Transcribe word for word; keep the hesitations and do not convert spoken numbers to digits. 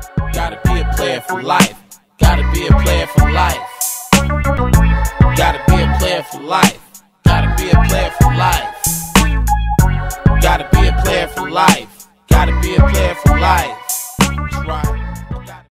Gotta be a player for life. Gotta be a player for life. Gotta be a player for life. Gotta be a player for life. Gotta be a player for life.